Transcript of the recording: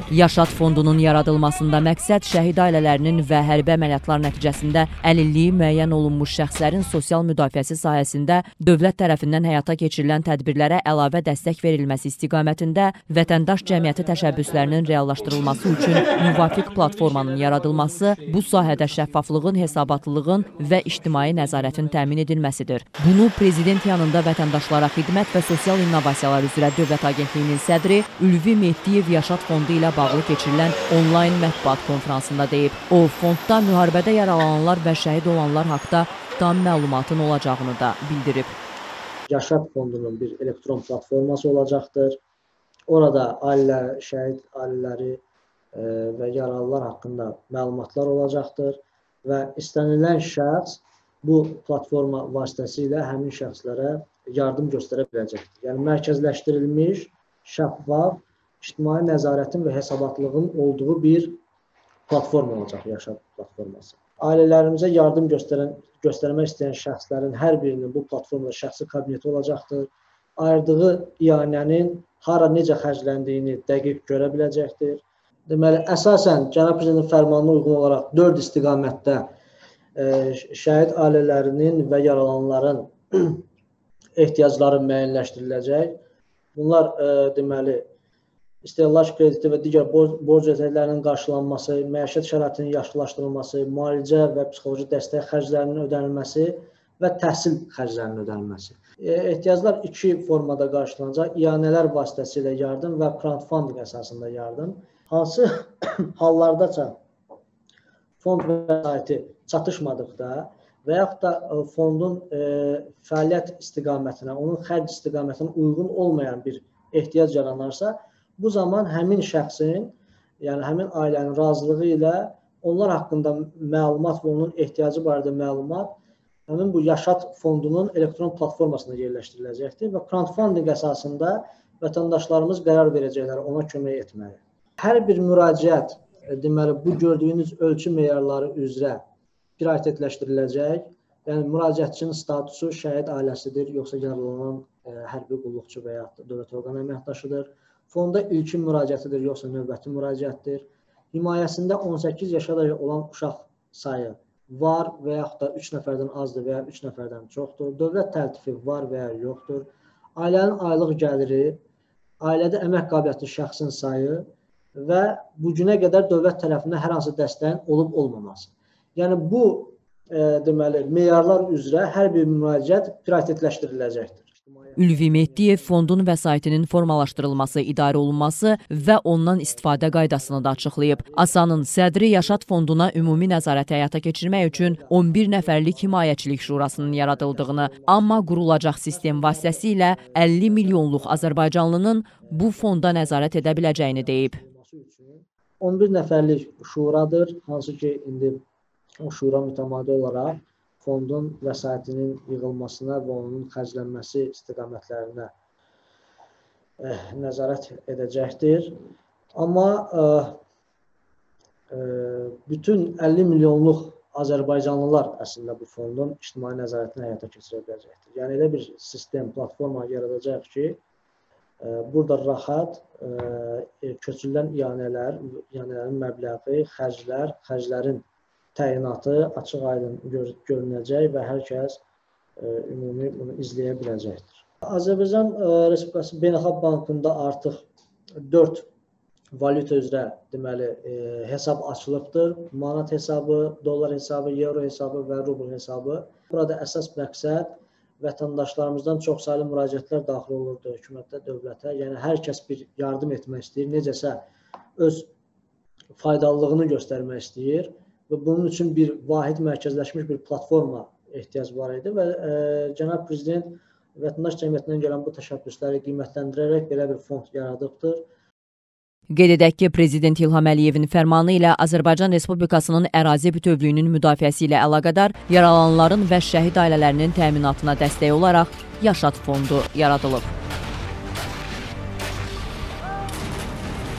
Yaşad fondunun yaradılmasında məqsəd şəhid ailələrinin və hərbi əməliyyatlar nəticəsində əlilliyi müəyyən olunmuş şəxslərin sosial müdafiəsi sahəsində dövlət tərəfindən həyata keçirilən tədbirlərə əlavə dəstək verilməsi istiqamətində vətəndaş cəmiyyəti təşəbbüslərinin reallaşdırılması üçün müvafiq platformanın yaradılması, bu sahədə şəffaflığın, hesabatlılığın və ictimai nəzarətin təmin edilməsidir. Bunu Prezident yanında Vətəndaşlara Xidmət və Sosial İnnovasiyalar üzrə Dövlət Agentliyinin sədri Ülvi Mehdiyev Yaşad fondu ilə bağlı keçirilən onlayn mətbuat konfransında deyib. O, fondda müharibədə yaralananlar və şəhid olanlar haqda tam məlumatın olacağını da bildirib. Yaşad fondunun bir elektron platforması olacaqdır. Orada şəhid ailələri və yaralılar haqqında məlumatlar olacaqdır və istənilən şəxs bu platforma vasitəsilə həmin şəxslərə yardım göstərə biləcəkdir. Yəni, mərkəzləşdirilmiş, şəffaf, ictimai nəzarətin və hesabatlığın olduğu bir platforma olacaq Yaşad platforması. Ailələrimizə yardım göstərmək istəyən şəxslərin hər birinin bu platformada şəxsi kabineti olacaqdır. Ayırdığı iyanənin hara necə xərcləndiyini dəqiq görə biləcəkdir. Deməli, əsasən Cənab Prezidentin fərmanına uyğun olaraq 4 istiqamətdə şəhid ailələrinin və yaralananların ehtiyacları müəyyənləşdiriləcək. Bunlar, deməli, istehlak krediti və digər borc ödənişlərinin qarşılanması, məişət şəraitinin yaxşılaşdırılması, müalicə və psixoloji dəstək xərclərinin ödənilməsi və təhsil xərclərinin ödənilməsi. Ehtiyaclar 2 formada qarşılanacaq: iyanələr vasitəsilə yardım və crowdfunding əsasında yardım. Hansı hallardaca fond vəsaiti çatışmadıqda və yaxud da fondun fəaliyyət istiqamətinə, onun xərc istiqamətinə uyğun olmayan bir ehtiyac yaranarsa, bu zaman həmin şəxsin, yəni həmin ailənin razılığı ilə onlar haqqında məlumat və onun ehtiyacı barədə məlumat həmin bu Yaşad fondunun elektron platformasına yerləşdiriləcəkdir və crowdfunding əsasında vətəndaşlarımız qərar verəcəklər ona kömək etməyə. Hər bir müraciət, deməli, bu gördüyünüz ölçü meyarları üzrə prioritetləşdiriləcək. Yəni, müraciətçinin statusu şəhid ailəsidir, yoxsa yaralanan hərbi qulluqçu və ya dövlət orqanı əməkdaşıdır. Fonda ilkin müraciətidir, yoxsa növbəti müraciətdir. Himayəsində 18 yaşa olan uşaq sayı var və yaxud da 3 nəfərdən azdır və ya 3 nəfərdən çoxdur. Dövlət təltifi var və ya yoxdur. Ailənin aylıq gəliri, ailədə əmək qabiliyyətli şəxsin sayı və bu günə qədər dövlət tərəfindən hər hansı dəstəyin olub-olmaması. Yəni, bu deməli, meyarlar üzrə hər bir müraciət prioritetləşdiriləcəkdir. Ülvi Mehdiyev fondun vəsaitinin formalaşdırılması, idarə olunması və ondan istifadə qaydasını da açıqlayıb. ASAN-ın sədri Yaşad fonduna ümumi nəzarəti həyata keçirmək üçün 11 nəfərlik himayəçilik şurasının yaradıldığını, amma qurulacaq sistem vasitəsilə 50 milyonluq Azərbaycanlının bu fonda nəzarət edə biləcəyini deyib. 11 nəfərlik şuradır, hansı ki, indi o şura mütəmadi olaraq fondun vəsaitinin yığılmasına və onun xərclənməsi istiqamətlərinə nəzarət edəcəkdir. Amma bütün 50 milyonluq Azərbaycanlılar əslində bu fondun ictimai nəzarətini həyata keçirə biləcəkdir. Yəni, elə bir sistem, platforma yaradacaq ki, burada rahat köçürülən iyanələrin məbləği, xərclərin təyinatı açıq-aydın görünəcək və hər kəs ümumi bunu izləyə biləcəkdir. Azərbaycan Respublikası Beynəlxalq Bankında artıq 4 valyuta üzrə deməli hesab açılıbdır. Manat hesabı, dollar hesabı, euro hesabı və rubl hesabı. Burada əsas məqsəd vətəndaşlarımızdan çoxsaylı müraciətlər daxil olurdu hökumətə, dövlətə. Yəni, hər kəs bir yardım etmək istəyir, necəsə öz faydalılığını göstərmək istəyir. Və bunun üçün bir vahid mərkəzləşmiş bir platforma ehtiyac var idi və Cənab Prezident vətəndaş cəmiyyətindən gələn bu təşəbbüsləri qiymətləndirərək belə bir fond yaradıbdır. Qeyd edək ki, Prezident İlham Əliyevin fərmanı ilə Azərbaycan Respublikasının ərazi bütövlüyünün müdafiəsi ilə əlaqədar yaralananların və şəhid ailələrinin təminatına dəstək olaraq Yaşad fondu yaradılıb.